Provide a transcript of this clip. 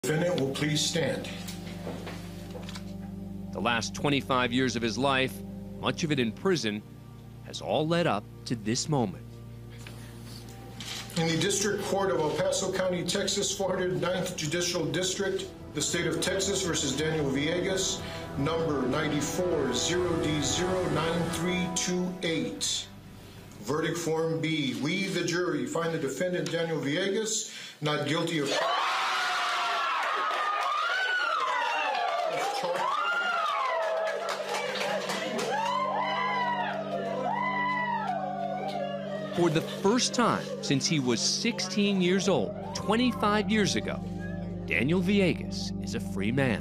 Defendant will please stand. The last 25 years of his life, much of it in prison, has all led up to this moment. In the District Court of El Paso County, Texas, 409th Judicial District, the State of Texas versus Daniel Villegas, number 94-0D09328. Verdict Form B. We, the jury, find the defendant, Daniel Villegas, not guilty of... For the first time since he was 16 years old, 25 years ago, Daniel Villegas is a free man.